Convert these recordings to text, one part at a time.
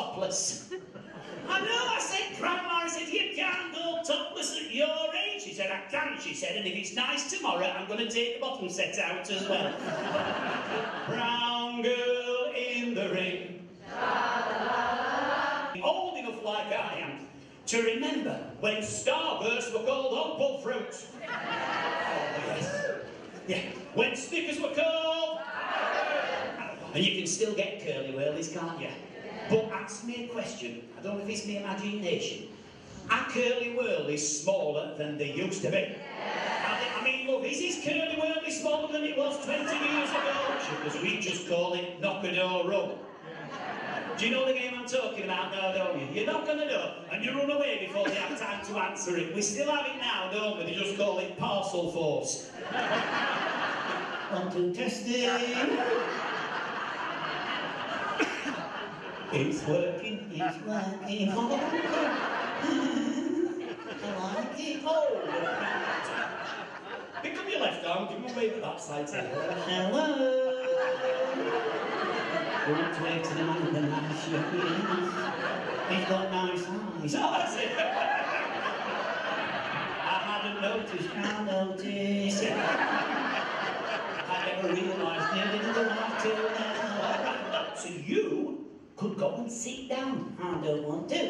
topless. I know, I said, Grandma, I said, you can't go topless at your age. She said, I can, she said, and if it's nice tomorrow, I'm going to take the bottom set out as well. Brown girl in the ring. Old enough like I am to remember when Starbursts were called Opal Fruit. Oh, yes. Yeah, when Snickers were called. And you can still get curly whirlies, can't you? But ask me a question, I don't know if it's my imagination. Are curly whirlies smaller than they used to be? I mean, look, is this curly whirly smaller than it was 20 years ago? Because we just call it knock-a-door rub. Do you know the game I'm talking about now, don't you? You're not going to know, and you run away before they have time to answer it. We still have it now, don't we? They just call it parcel force. On to testing. It's working, it's working. I like it. Oh! Pick up your left arm, give him a wave at that side. Hello! Don't wave to the man with the nice young ears. He's got nice eyes. Oh, that's it! I hadn't noticed, can't notice. I never realised they didn't go out till now. So you could go and sit down. I don't want to.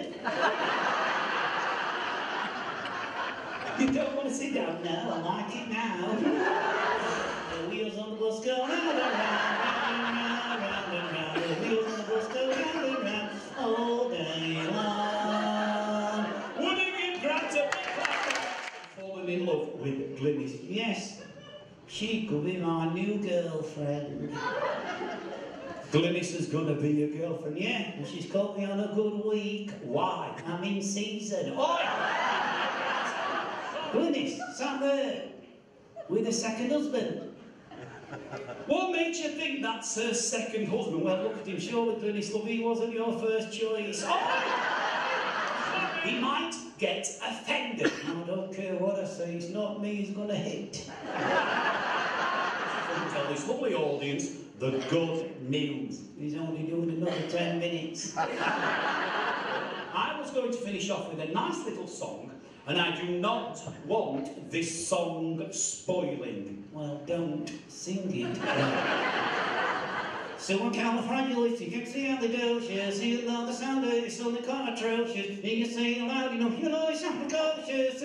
You don't want to sit down? No, I like it now. The wheels on the bus go round and round, round and round, the wheels on the bus go round and round all day long. Wouldn't you grant a big clap? Falling in love with Glynis. Yes, she could be my new girlfriend. Glynis is going to be your girlfriend, yeah? And she's caught me on a good week. Why? I'm in season. Oi! Glynis, sat there with a second husband. What made you think that's her second husband? Well, look at him. Surely, Glynis, love, he wasn't your first choice. Oi! He might get offended. I don't care what I say, it's not me he's going to hit. Tell this lovely audience the good news. He's only doing another 10 minutes. I was going to finish off with a nice little song, and I do not want this song spoiling. Well, don't sing it. Supercalifragilisticexpialidocious, even though the sound is only quite atrocious, and you say it loud enough, you know it's not precocious.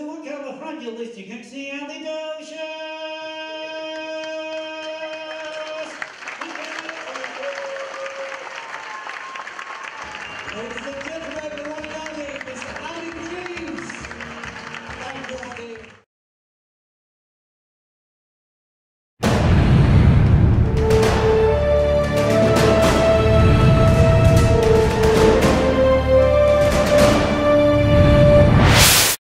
Supercalifragilisticexpialidocious.